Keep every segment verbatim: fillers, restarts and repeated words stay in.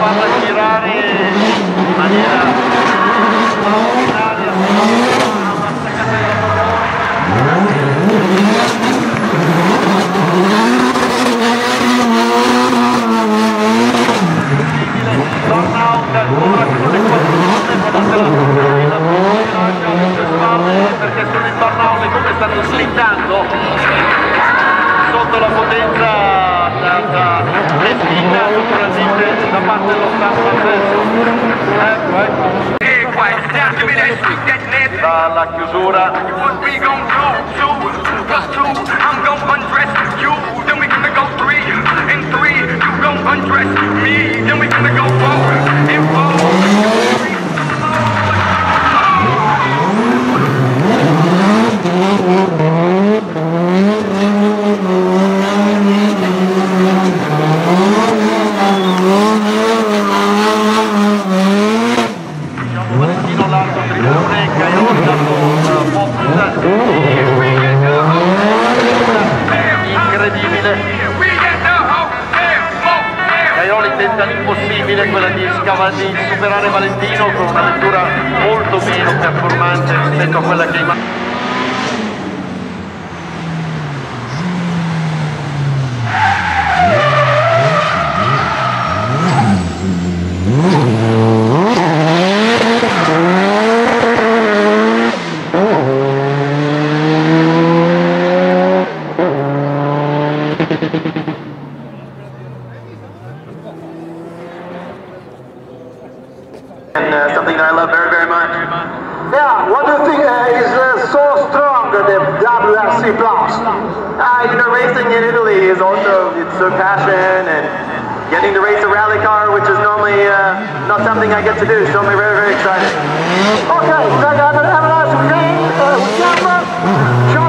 farla girare in maniera straordinaria, una massacrata dei burnout ancora con le quattro perché sono in burnout e come stanno slittando sotto la potenza definita soprattutto da parte dello staff stesso. Ecco, ecco. La, la chiusura. Tenta l'impossibile, quella di, di superare Valentino con una lettura molto meno performante rispetto a quella che immagino. And uh, something that I love very, very much. Yeah, what do you think uh, is uh, so strong, the W R C Plus? Uh, you know, racing in Italy is also, it's a passion, and getting to race a rally car, which is normally uh, not something I get to do, so I'm very, very excited. Okay, then have a nice weekend. Uh, weekend. Ciao,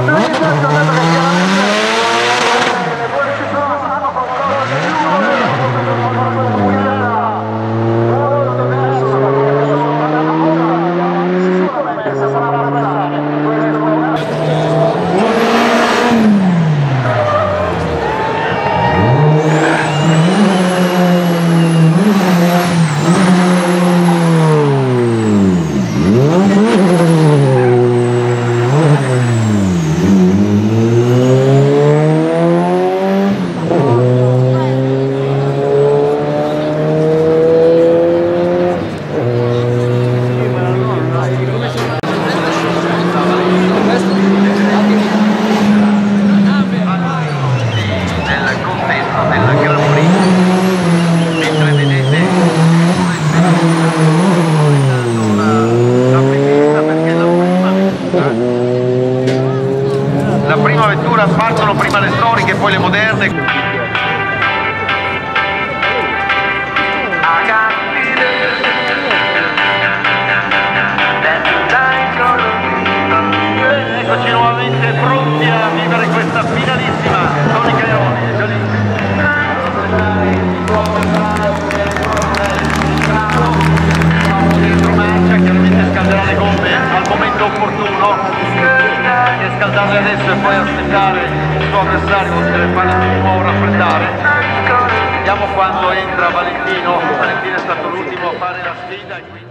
La prima vettura partono prima le storiche, poi le moderne. Eccoci nuovamente pronti a vivere questa finalissima con i Caioni. Dietro marcia, chiaramente scalderà le gomme al momento opportuno, e scaldarle adesso e poi aspettare il suo avversario che deve farle di nuovo raffreddare. Vediamo quando entra Valentino. Valentino è stato l'ultimo a fare la sfida.